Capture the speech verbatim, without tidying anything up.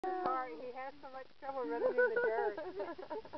Sorry, he has so much trouble running in the dirt.